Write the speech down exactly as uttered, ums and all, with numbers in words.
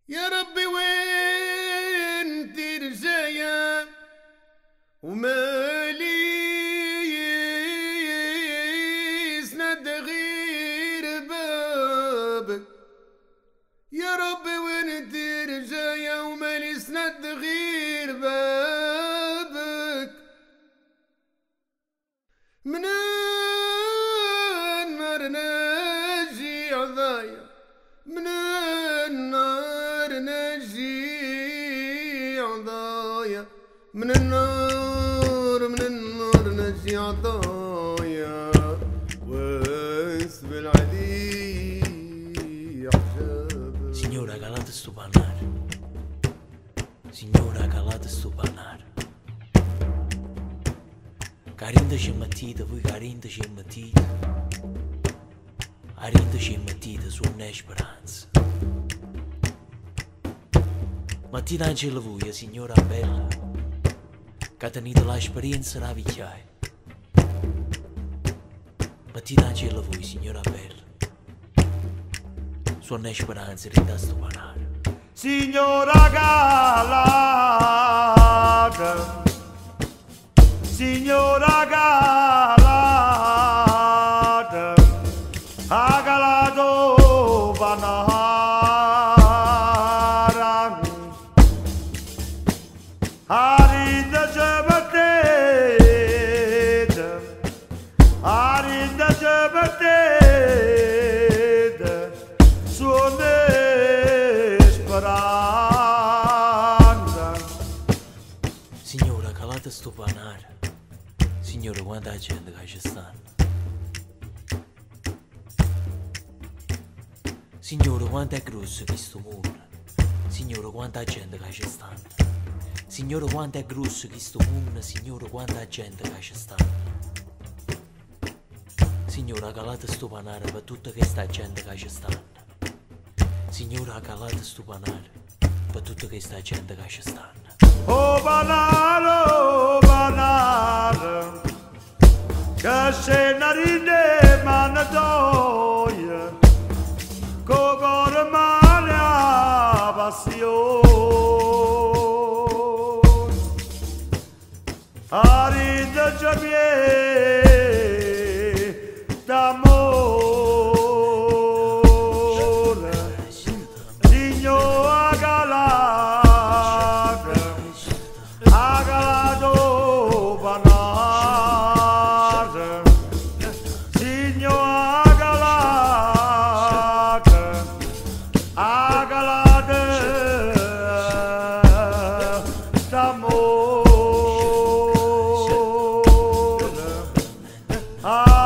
يا ربي وين ترجايا ومالي يسند غير بابك. يا ربي وين ترجايا ومالي يسند غير بابك. من النار نجي عضايا من النار نجي عضايا من النار من النار نجي عضايا واسم العدي حجابك. Signora calate sto panare, signora calate sto panare. Carinda c'è matita, voi carinda c'è matita. Arinda c'è matita su una speranza. Mattina Angela voi, signora bella, che tenete l'esperienza da vecchiaia. Mattina Angela voi, signora bella, su una speranza rinda sto panare. Signora calata, signora calata, ha calato panara, arinda c'è battete, arinda c'è battete, suone speranza. Signora calate sto panare, signora quanta gente che ci stanno. Signore, quanto è grosso questo muro. Signore, quanta gente che ci stanno. Signore, quanto è grosso questo mondo. Signore, quanta gente che ci stanno. Signore, calate sto panare per tutta questa gente che ci stanno. Signore, calate sto panare per tutta questa gente che ci stanno. Oh panare, oh panare, che se ne ride manatoia. Cogor male a passione, arida giamie d'amore, signora calata, ha calato panare, signora d'amore.